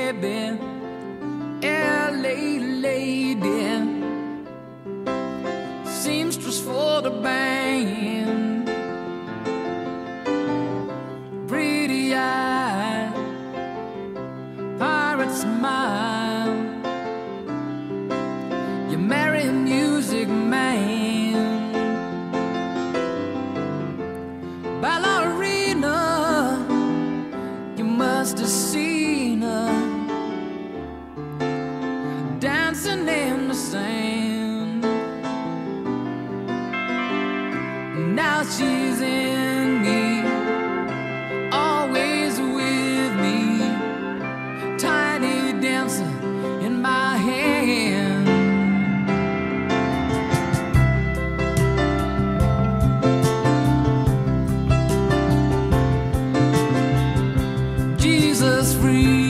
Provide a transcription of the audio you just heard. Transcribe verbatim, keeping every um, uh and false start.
baby, L A lady, seamstress for the band, pretty eye, pirate smile, you marry a music man, ballerina, you must have seen her dancing in the sand. Now she's in me, always with me, tiny dancer in my hand. Jesus free.